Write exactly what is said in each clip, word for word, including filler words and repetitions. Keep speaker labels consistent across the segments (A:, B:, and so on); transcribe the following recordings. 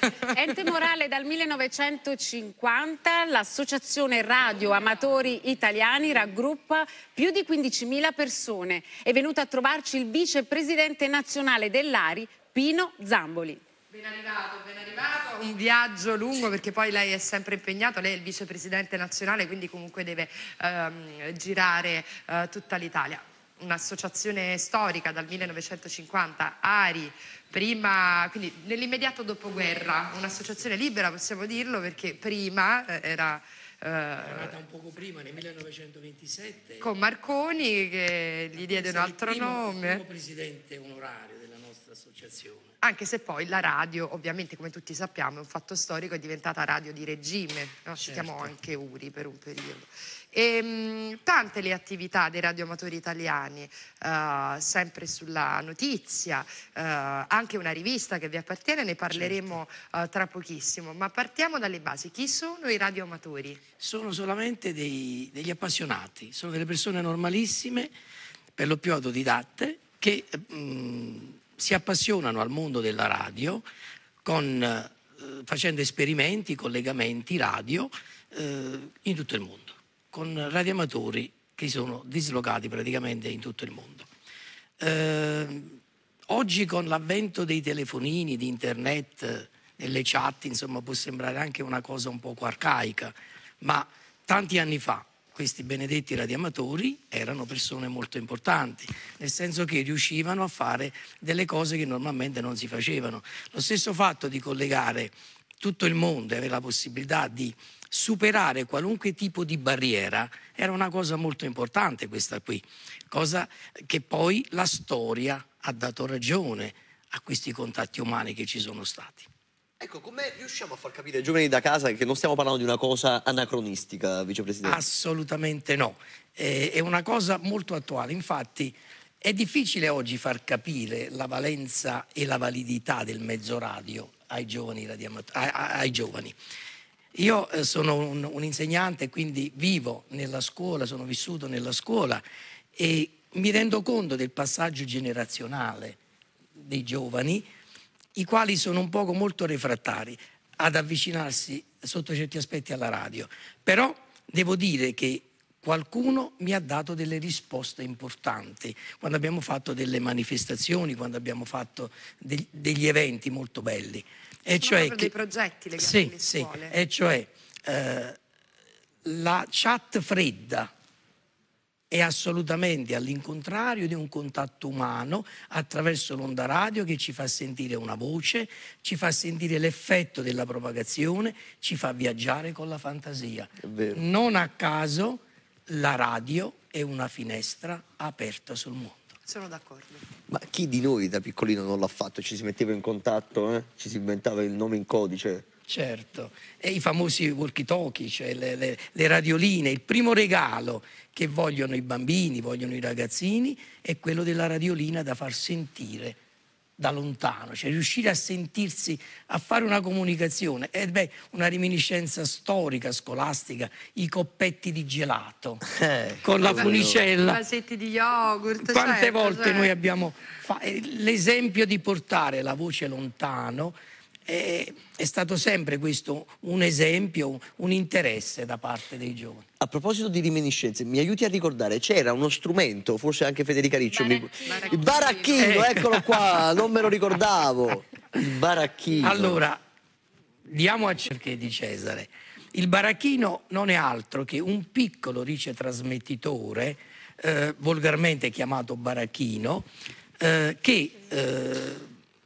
A: Ente morale dal millenovecentocinquanta, l'associazione Radio Amatori Italiani raggruppa più di quindicimila persone. È venuto a trovarci il vicepresidente nazionale dell'A R I, Pino Zamboli.
B: Ben arrivato, ben arrivato. Un viaggio lungo perché poi lei è sempre impegnato, lei è il vicepresidente nazionale, quindi comunque deve ehm, girare eh, tutta l'Italia. Un'associazione storica dal millenovecentocinquanta, A R I, prima, quindi nell'immediato dopoguerra, un'associazione libera possiamo dirlo perché prima eh, era...
C: È nata un poco prima, nel millenovecentoventisette.
B: Con Marconi che gli diede un altro
C: il primo,
B: nome.
C: Il primo presidente onorario della nostra associazione.
B: Anche se poi la radio, ovviamente come tutti sappiamo, è un fatto storico, è diventata radio di regime, no? Si
C: Certo.
B: chiamò anche U R I per un periodo. E, mh, tante le attività dei radioamatori italiani, uh, sempre sulla notizia, uh, anche una rivista che vi appartiene, ne parleremo certo. uh, tra pochissimo, ma partiamo dalle basi. Chi sono i radioamatori?
C: Sono solamente dei, degli appassionati, sono delle persone normalissime, per lo più autodidatte, che mh, si appassionano al mondo della radio con, eh, facendo esperimenti, collegamenti radio eh, in tutto il mondo, con radioamatori che sono dislocati praticamente in tutto il mondo. Eh, oggi con l'avvento dei telefonini, di internet, delle chat, insomma, può sembrare anche una cosa un poco arcaica, ma tanti anni fa questi benedetti radioamatori erano persone molto importanti, nel senso che riuscivano a fare delle cose che normalmente non si facevano. Lo stesso fatto di collegare tutto il mondo e avere la possibilità di superare qualunque tipo di barriera era una cosa molto importante, questa qui, cosa che poi la storia ha dato ragione a questi contatti umani che ci sono stati.
D: Ecco, come riusciamo a far capire ai giovani da casa che non stiamo parlando di una cosa anacronistica, vicepresidente?
C: Assolutamente no, eh, è una cosa molto attuale. Infatti è difficile oggi far capire la valenza e la validità del mezzo radio ai giovani. Ai, ai giovani. Io eh, sono un, un insegnante, quindi vivo nella scuola, sono vissuto nella scuola e mi rendo conto del passaggio generazionale dei giovani, i quali sono un poco molto refrattari ad avvicinarsi sotto certi aspetti alla radio. Però devo dire che qualcuno mi ha dato delle risposte importanti quando abbiamo fatto delle manifestazioni, quando abbiamo fatto de- degli eventi molto belli. E
B: Sono
C: cioè
B: proprio
C: che,
B: dei progetti legati
C: sì,
B: alle
C: sì,
B: scuole.
C: e cioè eh, la chat fredda è assolutamente all'incontrario di un contatto umano attraverso l'onda radio che ci fa sentire una voce, ci fa sentire l'effetto della propagazione, ci fa viaggiare con la fantasia. Non a caso la radio è una finestra aperta sul mondo.
B: Sono d'accordo.
D: Ma chi di noi da piccolino non l'ha fatto? Ci si metteva in contatto, eh? Ci si inventava il nome in codice.
C: Certo, e i famosi walkie-talkie, cioè le, le, le radioline, il primo regalo che vogliono i bambini, vogliono i ragazzini, è quello della radiolina da far sentire da lontano, cioè riuscire a sentirsi, a fare una comunicazione. E beh, una reminiscenza storica, scolastica, i coppetti di gelato eh, con la funicella.
B: I vasetti di yogurt.
C: Quante
B: certo,
C: volte
B: certo.
C: noi abbiamo fa- l'esempio di portare la voce lontano. È, è stato sempre questo un esempio, un interesse da parte dei giovani.
D: A proposito di reminiscenze, mi aiuti a ricordare, c'era uno strumento, forse anche Federica Riccio,
B: Baracchino.
D: mi... il baracchino,
C: Eh.
D: eccolo qua, non me lo ricordavo, il baracchino.
C: Allora, diamo a cerché di Cesare. Il baracchino non è altro che un piccolo ricetrasmettitore, eh, volgarmente chiamato baracchino, eh, che... Eh,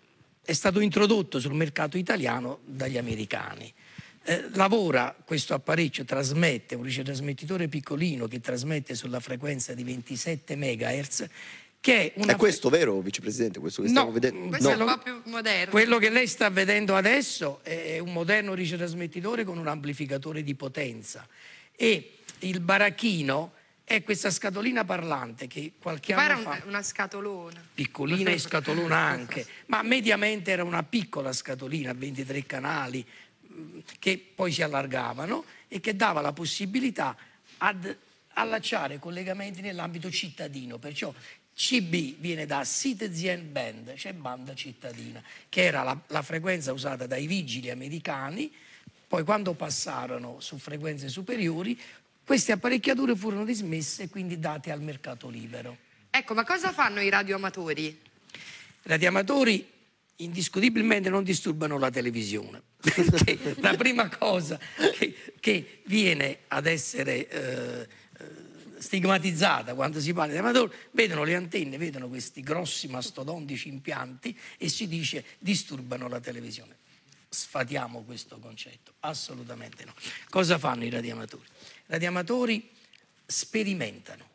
C: è stato introdotto sul mercato italiano dagli americani. Eh, lavora questo apparecchio, trasmette, un ricetrasmettitore piccolino che trasmette sulla frequenza di ventisette megahertz, che è una...
D: È questo vero, vicepresidente, questo che
C: No,
D: stiamo vedendo?
B: Questo
D: No.
B: è un po' più moderno.
C: Quello che lei sta vedendo adesso è un moderno ricetrasmettitore con un amplificatore di potenza e il baracchino è questa scatolina parlante che qualche
B: Qua
C: anno
B: era
C: fa...
B: un, una scatolona.
C: Piccolina e scatolona anche, ma mediamente era una piccola scatolina, ventitré canali, che poi si allargavano e che dava la possibilità ad allacciare collegamenti nell'ambito cittadino, perciò C B viene da Citizen Band, cioè banda cittadina, che era la, la frequenza usata dai vigili americani. Poi quando passarono su frequenze superiori, queste apparecchiature furono dismesse e quindi date al mercato libero.
B: Ecco, ma cosa fanno i radioamatori?
C: I radioamatori indiscutibilmente non disturbano la televisione, perché la prima cosa che, che viene ad essere eh, stigmatizzata quando si parla di amatori, vedono le antenne, vedono questi grossi mastodontici impianti e si dice disturbano la televisione. Sfatiamo questo concetto, assolutamente no. Cosa fanno i radioamatori? I radioamatori sperimentano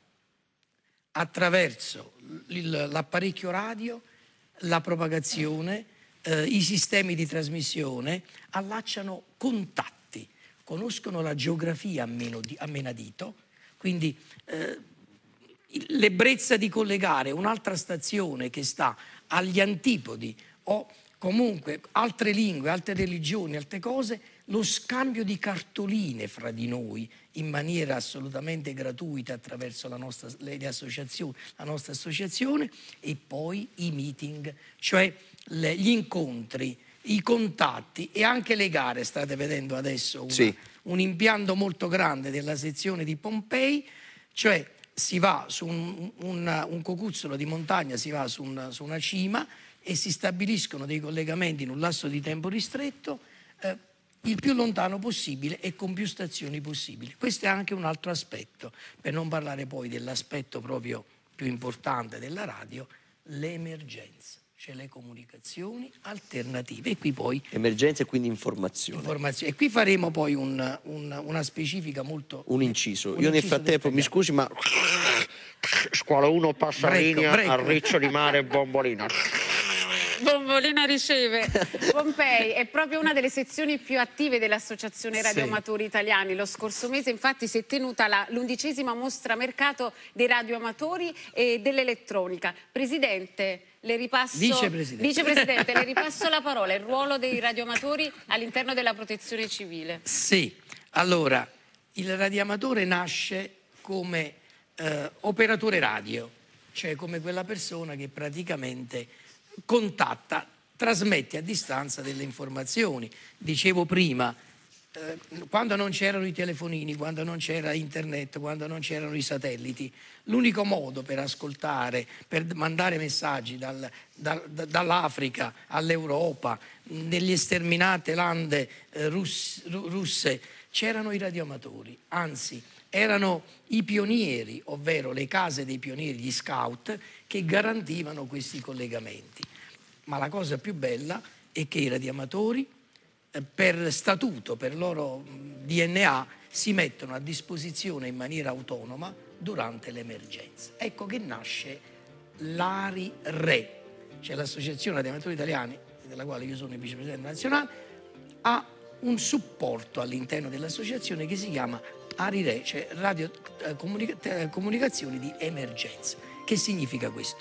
C: attraverso l'apparecchio radio la propagazione, eh, i sistemi di trasmissione, allacciano contatti, conoscono la geografia a, meno di, a menadito, quindi eh, l'ebbrezza di collegare un'altra stazione che sta agli antipodi o comunque altre lingue, altre religioni, altre cose, lo scambio di cartoline fra di noi in maniera assolutamente gratuita attraverso la nostra, le, le associazioni, la nostra associazione, e poi i meeting, cioè le, gli incontri, i contatti e anche le gare. State vedendo adesso una, sì. un impianto molto grande della sezione di Pompei, cioè si va su un, un, un cocuzzolo di montagna, si va su una, su una cima e si stabiliscono dei collegamenti in un lasso di tempo ristretto, eh, il più lontano possibile e con più stazioni possibili. Questo è anche un altro aspetto, per non parlare poi dell'aspetto proprio più importante della radio, le emergenze, cioè le comunicazioni alternative. E qui poi
D: emergenze e quindi informazione.
C: informazioni. E qui faremo poi un, un, una specifica molto...
D: Un inciso.
C: Un
D: Io
C: inciso
D: nel frattempo, mi scusi, ma... Scuola uno passa linea a Riccio di Mare Bombolina.
A: Bombolina riceve. Pompei è proprio una delle sezioni più attive dell'Associazione Radioamatori Italiani. Lo scorso mese infatti si è tenuta l'undicesima mostra mercato dei radioamatori e dell'elettronica. Presidente, le ripasso,
C: Vicepresidente.
A: Vicepresidente, le ripasso la parola, il ruolo dei radioamatori all'interno della protezione civile.
C: Sì, allora il radioamatore nasce come eh, operatore radio, cioè come quella persona che praticamente contatta, trasmette a distanza delle informazioni. Dicevo prima, eh, quando non c'erano i telefonini, quando non c'era internet, quando non c'erano i satelliti, l'unico modo per ascoltare, per mandare messaggi dal, dal, dall'Africa all'Europa, nelle sterminate lande eh, russ, russe, c'erano i radioamatori, anzi erano i pionieri, ovvero le case dei pionieri, gli scout, che garantivano questi collegamenti. Ma la cosa più bella è che i radioamatori, eh, per statuto, per loro D N A, si mettono a disposizione in maniera autonoma durante l'emergenza. Ecco che nasce l'ARI-RE, cioè l'Associazione Radioamatori Italiani, della quale io sono il vicepresidente nazionale, ha un supporto all'interno dell'associazione che si chiama ARI-RE, cioè Radio eh, comunica- Comunicazioni di Emergenza. Che significa questo?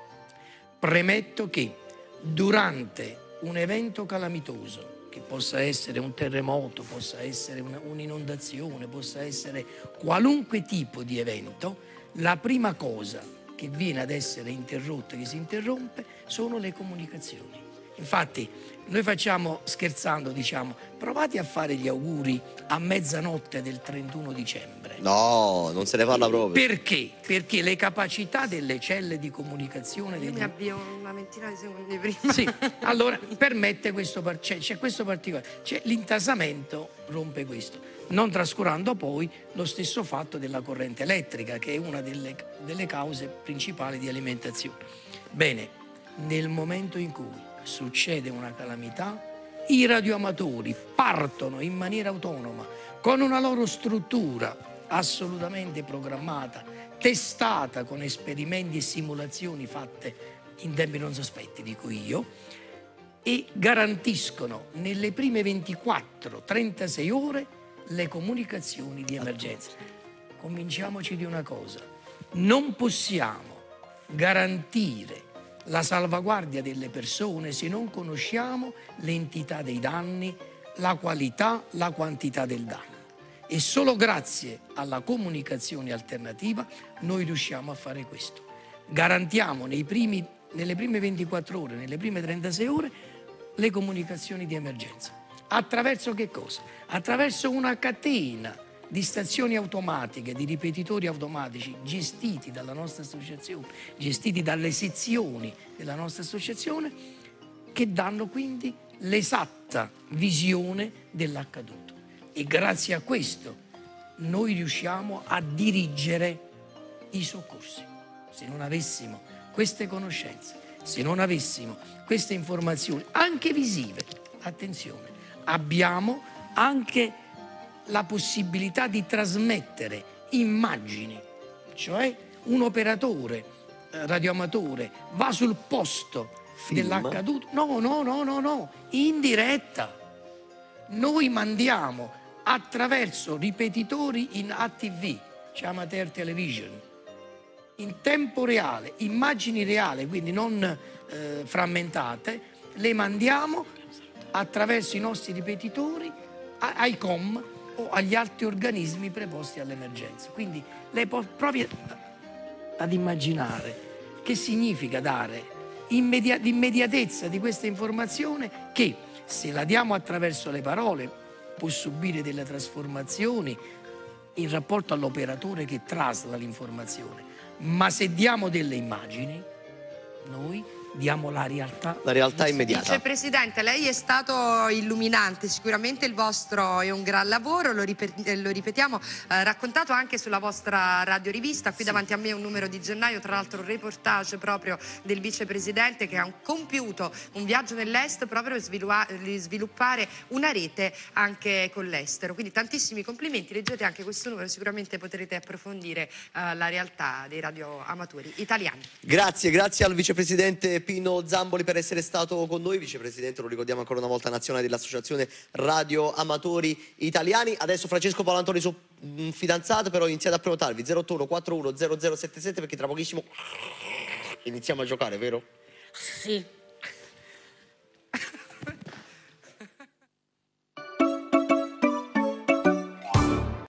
C: Premetto che durante un evento calamitoso, che possa essere un terremoto, possa essere un'inondazione, possa essere qualunque tipo di evento, la prima cosa che viene ad essere interrotta, che si interrompe, sono le comunicazioni. Infatti noi facciamo, scherzando, diciamo, provate a fare gli auguri a mezzanotte del trentuno dicembre.
D: No, non se ne parla proprio.
C: Perché? Perché le capacità delle celle di comunicazione...
B: Io
C: dei...
B: mi avvio una ventina di secondi prima.
C: Sì, allora permette questo, c'è, c'è questo particolare, c'è l'intasamento rompe questo, non trascurando poi lo stesso fatto della corrente elettrica, che è una delle, delle cause principali di alimentazione. Bene, nel momento in cui succede una calamità, i radioamatori partono in maniera autonoma, con una loro struttura assolutamente programmata, testata con esperimenti e simulazioni fatte in tempi non sospetti, dico io, e garantiscono nelle prime ventiquattro trentasei ore le comunicazioni di emergenza. Convinciamoci di una cosa: non possiamo garantire la salvaguardia delle persone se non conosciamo l'entità dei danni, la qualità, la quantità del danno. E solo grazie alla comunicazione alternativa noi riusciamo a fare questo. garantiamo nei primi, nelle prime ventiquattro ore, nelle prime trentasei ore, le comunicazioni di emergenza. Attraverso che cosa? Attraverso una catena di stazioni automatiche, di ripetitori automatici gestiti dalla nostra associazione, gestiti dalle sezioni della nostra associazione, che danno quindi l'esatta visione dell'accaduto. E grazie a questo noi riusciamo a dirigere i soccorsi. Se non avessimo queste conoscenze, se non avessimo queste informazioni, anche visive, attenzione, abbiamo anche la possibilità di trasmettere immagini, cioè un operatore eh, radioamatore va sul posto dell'accaduto, no, no, no, no, no, in diretta. Noi mandiamo attraverso ripetitori in A T V, cioè Amateur Television, in tempo reale, immagini reali, quindi non eh, frammentate, le mandiamo attraverso i nostri ripetitori ai C O M o agli altri organismi preposti all'emergenza. Quindi lei può provi ad immaginare che significa dare immedi- l'immediatezza di questa informazione, che se la diamo attraverso le parole può subire delle trasformazioni in rapporto all'operatore che trasla l'informazione, ma se diamo delle immagini noi diamo la realtà.
D: La realtà immediata.
B: Vicepresidente, lei è stato illuminante, sicuramente il vostro è un gran lavoro, lo, ripet- lo ripetiamo, eh, raccontato anche sulla vostra radiorivista. Qui sì, davanti a me un numero di gennaio, tra l'altro un reportage proprio del vicepresidente che ha compiuto un viaggio nell'est proprio per svilua- sviluppare una rete anche con l'estero. Quindi tantissimi complimenti, leggete anche questo numero, sicuramente potrete approfondire eh, la realtà dei radioamatori italiani.
D: Grazie, grazie al vicepresidente Pino Zamboli per essere stato con noi, vicepresidente, lo ricordiamo ancora una volta, nazionale dell'Associazione Radio Amatori Italiani. Adesso Francesco Paolo Antoni, suo fidanzato, però iniziate a prenotarvi zero otto uno quattro uno zero zero sette sette perché tra pochissimo iniziamo a giocare, vero?
E: Sì.